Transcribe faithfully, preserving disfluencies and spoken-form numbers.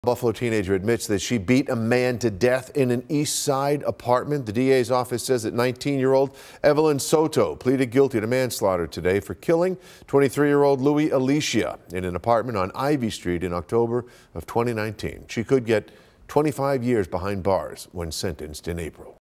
Buffalo teenager admits that she beat a man to death in an East Side apartment. The D A's office says that nineteen-year-old Evelyn Soto pleaded guilty to manslaughter today for killing twenty-three-year-old Luis Alicea in an apartment on Ivy Street in October of twenty nineteen. She could get twenty-five years behind bars when sentenced in April.